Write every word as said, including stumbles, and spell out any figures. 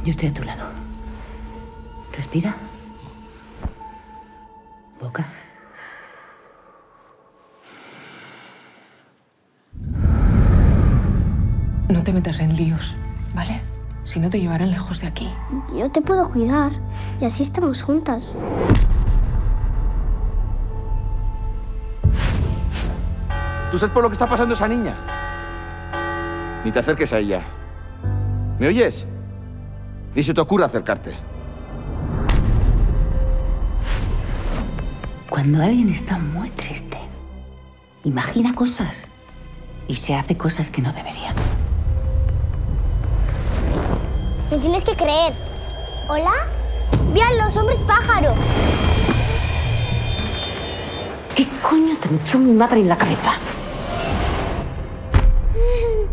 Yo estoy a tu lado. Respira. Boca. No te metas en líos, ¿vale? Si no, te llevarán lejos de aquí. Yo te puedo cuidar y así estamos juntas. ¿Tú sabes por lo que está pasando esa niña? Ni te acerques a ella. ¿Me oyes? Ni se te ocurra acercarte. Cuando alguien está muy triste, imagina cosas y se hace cosas que no debería. Me tienes que creer. ¿Hola? ¡Vean los hombres pájaro! ¿Qué coño te metió mi madre en la cabeza?